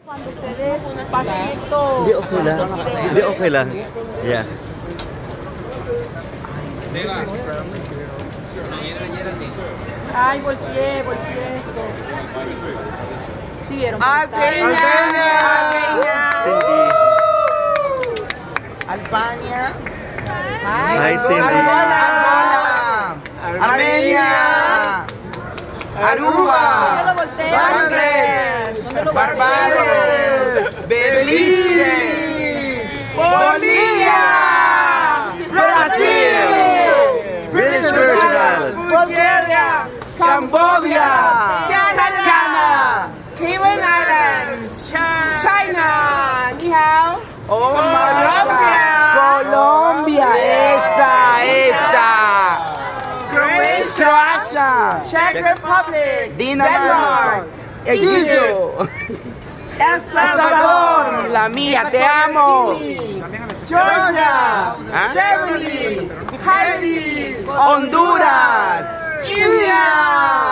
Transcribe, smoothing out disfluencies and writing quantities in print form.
Cuando ustedes pasen esto... Hindi, okay lang. Hindi, okay lang. Yeah. Ay, volteé esto. ¿Sí vieron? Albania. Cindy. Albania. Hi, Cindy. Angola. Armenia. Aruba. ¿Dónde lo volteo? Bangladesh. ¿Dónde lo Barbados. Belice. Bolivia. Brasil. British Virgin Islands. Bulgaria. Cambodia. Canada. Cayman Islands. China. Ni hao. Oh Colombia. Esa. Croatia. Czech Republic. Denmark. Egypt. El Salvador. La mía, te amo. Georgia. Germany. Haiti. Honduras. India.